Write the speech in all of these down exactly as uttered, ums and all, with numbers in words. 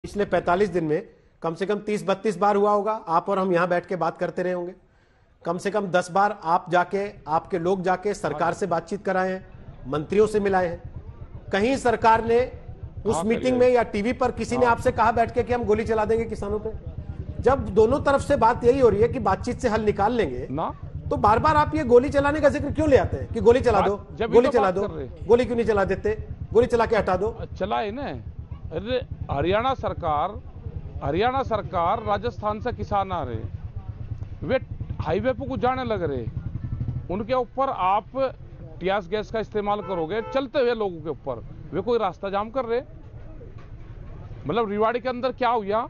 पिछले पैंतालीस दिन में कम से कम तीस बत्तीस बार हुआ होगा। आप और हम यहां बैठ के बात करते रहे होंगे। कम से कम दस बार आप जाके, आपके लोग जाके सरकार से बातचीत कराए हैं, मंत्रियों से मिलाए हैं। कहीं सरकार ने उस मीटिंग में या टीवी पर किसी ने आपसे कहा बैठ के कि हम गोली चला देंगे किसानों पे? जब दोनों तरफ से बात यही हो रही है कि बातचीत से हल निकाल लेंगे ना, तो बार बार आप ये गोली चलाने का जिक्र क्यों ले आते हैं कि गोली चला दो, गोली चला दो, गोली क्यों नहीं चला देते? गोली चला के हटा दो। चलाए ना। अरे हरियाणा सरकार हरियाणा सरकार राजस्थान से किसान आ रहे, वे हाईवे पर कुछ जाने लग रहे, उनके ऊपर आप टियास गैस का इस्तेमाल करोगे चलते हुए लोगों के ऊपर, वे कोई रास्ता जाम कर रहे। मतलब रिवाड़ी के अंदर क्या हुआ?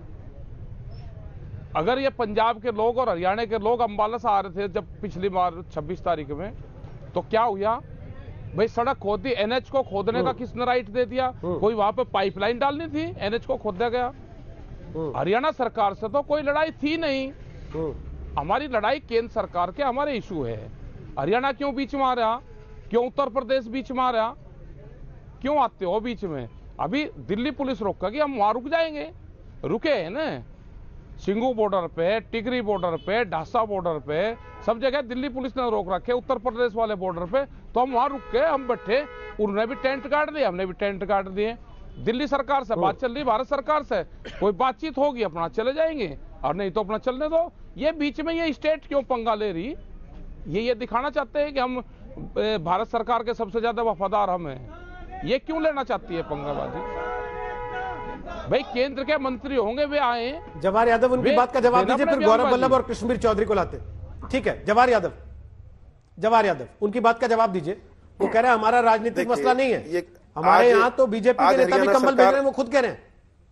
अगर ये पंजाब के लोग और हरियाणा के लोग अंबाला से आ रहे थे जब पिछली बार छब्बीस तारीख में, तो क्या हुआ भाई? सड़क खोद दी। एनएच को खोदने का किसने राइट दे दिया? कोई वहां पे पाइपलाइन डालनी थी, एनएच को खोदा गया। हरियाणा सरकार से तो कोई लड़ाई थी नहीं। हमारी लड़ाई केंद्र सरकार के हमारे इशू है। हरियाणा क्यों बीच में आ रहा? क्यों उत्तर प्रदेश बीच में आ रहा? क्यों आते हो बीच में? अभी दिल्ली पुलिस रोका कि हम वहां रुक जाएंगे, रुके हैं ना। सिंगू बॉर्डर पे, टिकरी बॉर्डर पे, ढासा बॉर्डर पे, सब जगह दिल्ली पुलिस ने रोक रखे। उत्तर प्रदेश वाले बॉर्डर पे तो हम वहां रुक के हम बैठे, उन्होंने भी टेंट गाड़ दिए, हमने भी टेंट गाड़ दिए। दिल्ली सरकार से बात चल रही, भारत सरकार से कोई बातचीत होगी अपना चले जाएंगे, और नहीं तो अपना चलने दो। ये बीच में ये स्टेट क्यों पंगा ले रही? ये ये दिखाना चाहते हैं कि हम भारत सरकार के सबसे ज्यादा वफादार हम हैं। ये क्यों लेना चाहती है पंगाबाजी? भाई केंद्र के मंत्री होंगे, वे आए। जवाहर यादव उनकी बात का जवाब दीजिए, फिर गौरव वल्लभ और कृष्णवीर चौधरी को लाते। ठीक है, जवाहर यादव जवाहर यादव उनकी बात का जवाब दीजिए। वो कह रहे हैं हमारा राजनीतिक मसला नहीं है, हमारे यहाँ तो बीजेपी के नेता भी कंबल भेज रहे हैं, वो खुद कह रहे हैं।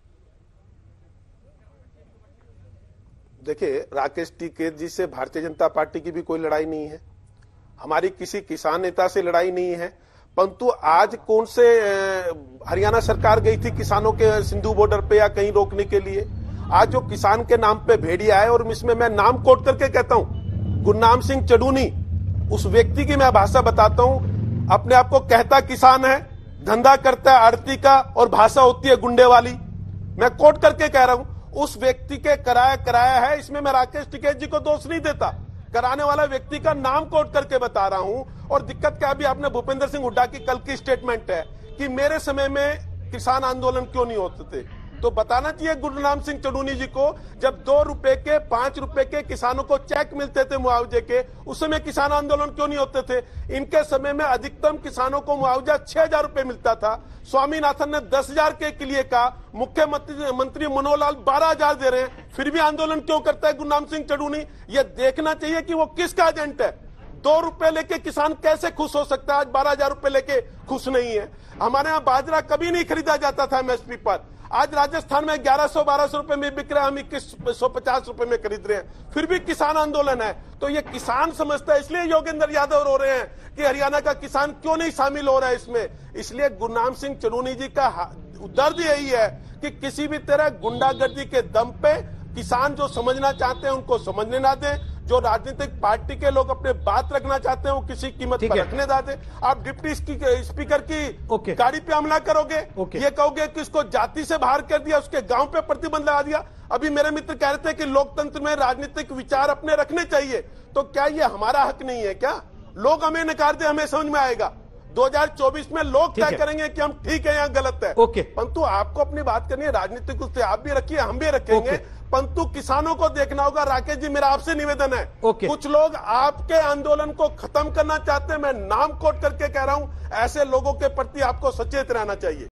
देखिए, राकेश टिकैत जी से भारतीय जनता पार्टी की भी कोई लड़ाई नहीं है, हमारी किसी किसान नेता से लड़ाई नहीं है। परंतु आज कौन से हरियाणा सरकार गई थी किसानों के सिंधु बॉर्डर पे या कहीं रोकने के लिए? आज जो किसान के नाम पे भेड़िया है, और इसमें मैं नाम कोट करके कहता हूं, गुरनाम सिंह चडूनी, उस व्यक्ति की मैं भाषा बताता हूं। अपने आप को कहता किसान है, धंधा करता है आड़ती का, और भाषा होती है गुंडे वाली। मैं कोट करके कह रहा हूं, उस व्यक्ति के कराया कराया है। इसमें मैं राकेश टिकैत जी को दोष नहीं देता, कराने वाला व्यक्ति का नाम कोट करके बता रहा हूं। और दिक्कत क्या, भी आपने भूपेंद्र सिंह हुड्डा की कल की स्टेटमेंट है कि मेरे समय में किसान आंदोलन क्यों नहीं होते थे, तो बताना चाहिए गुरनाम सिंह चडूनी जी को, जब दो रुपए के पांच रुपए के किसानों को चेक मिलते थे मुआवजे के, उस समय किसान आंदोलन क्यों नहीं होते थे? इनके समय में अधिकतम किसानों को मुआवजा छह हजार रुपए मिलता था। स्वामीनाथन ने दस हजार के लिए कहा, मुख्यमंत्री मंत्री मनोहर लाल बारह हजार दे रहे हैं, फिर भी आंदोलन क्यों करता है गुरनाम सिंह चडूनी? ये देखना चाहिए कि वो किसका एजेंट है। दो रुपए लेके किसान कैसे खुश हो सकता है? आज बारह हजार रुपए लेके खुश नहीं है। हमारे यहाँ बाजरा कभी नहीं खरीदा जाता था एमएसपी पर, आज राजस्थान में ग्यारह सौ बारह सौ रुपए में बिक रहा है, हम इक्कीस सौ पचास रुपए में खरीद रहे हैं, फिर भी किसान आंदोलन है। तो ये किसान समझता है, इसलिए योगेंद्र यादव रो रहे हैं कि हरियाणा का किसान क्यों नहीं शामिल हो रहा है इसमें। इसलिए गुरनाम सिंह चडूनी जी का दर्द यही है कि किसी भी तरह गुंडागर्दी के दम पे किसान जो समझना चाहते हैं उनको समझने ना दें, जो राजनीतिक पार्टी के लोग अपने बात रखना चाहते हैं वो किसी कीमत पर रखने ना दें। आप डिप्टी स्पीकर की गाड़ी पे हमला करोगे, ये कहोगे कि उसको जाति से बाहर कर दिया, उसके गांव पे प्रतिबंध लगा दिया। अभी मेरे मित्र कह रहे थे कि लोकतंत्र में राजनीतिक विचार अपने रखने चाहिए, तो क्या ये हमारा हक नहीं है क्या? लोग हमें नकार दे, हमें समझ में आएगा। दो हज़ार चौबीस में लोग तय करेंगे कि हम ठीक है या गलत है। ओके, परंतु आपको अपनी बात करनी है, राजनीतिक उससे आप भी रखिए, हम भी रखेंगे, परंतु किसानों को देखना होगा। राकेश जी, मेरा आपसे निवेदन है, कुछ लोग आपके आंदोलन को खत्म करना चाहते हैं, मैं नाम कोट करके कह रहा हूं, ऐसे लोगों के प्रति आपको सचेत रहना चाहिए।